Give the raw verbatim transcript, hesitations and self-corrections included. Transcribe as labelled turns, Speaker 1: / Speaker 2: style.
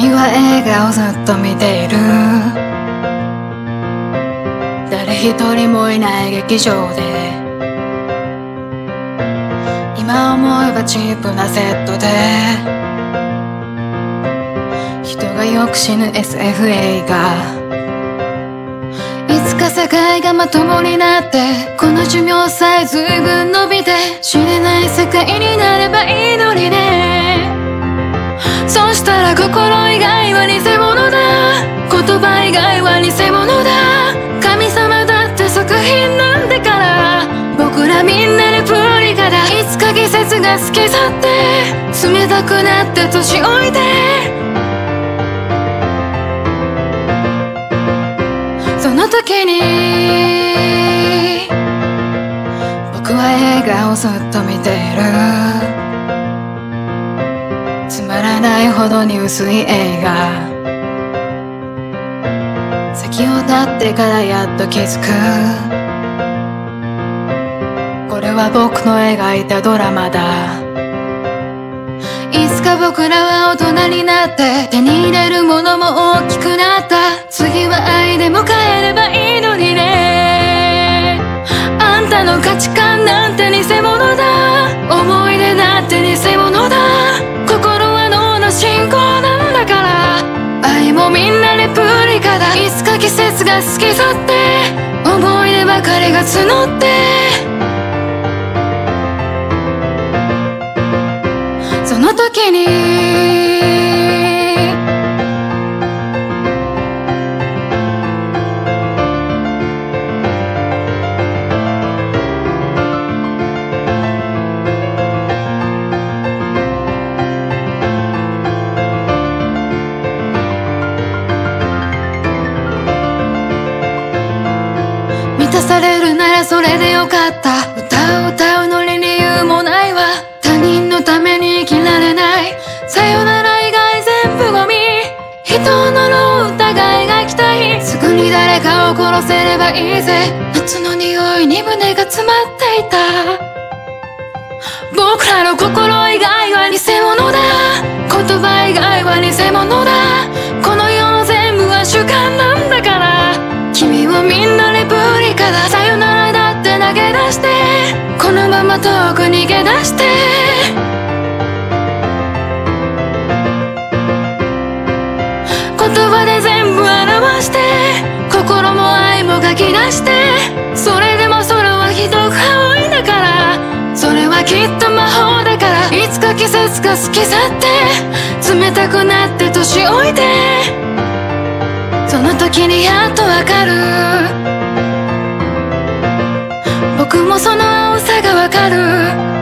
Speaker 1: 君は映画をずっと見ている。誰一人もいない劇場で、今思えばチープなセットで、人がよく死ぬ エスエフ 映画。いつか世界がまともになって、この寿命さえ随分伸びて、知れない世界になればいいのにね。そしたら心以外は偽物だ、言葉以外は偽物だ、神様だって作品なんだから、僕らみんなレプリカだ。いつか季節が過ぎ去って、冷たくなって年老いて、その時に僕は映画をずっと見ている。つまらないほどに薄い映画、席を立ってからやっと気づく。これは僕の描いたドラマだ。いつか僕らは大人になって、手に入れるものも大きくなった。次は愛で迎えればいいのにね。あんたの価値観なんて偽物だ、思い出だって偽物だ、心は脳の信号なんだから、愛もみんなレプリカだ。いつか季節が過ぎ去って、思い出ばかりが募って、その時に満たされるならそれでよかった。歌を歌うのに理由もないわ。他人のために生きられない。さよなら以外全部ゴミ。人を呪う疑いが期待。すぐに誰かを殺せればいいぜ。夏の匂いに胸が詰まっていた。僕らの心以外は偽物だ、言葉以外は偽物だ、この世の全部は主観なんだから、君はみんなレプリカだ。さよならだって投げ出して、このまま遠く逃げ出して、言葉で全部表して、心も愛も書き出して、それでも空はひどく青いんだから、それはきっと魔法だから。いつか季節が過ぎ去って、冷たくなって年老いて、その時にやっとわかる。僕もその青さがわかる。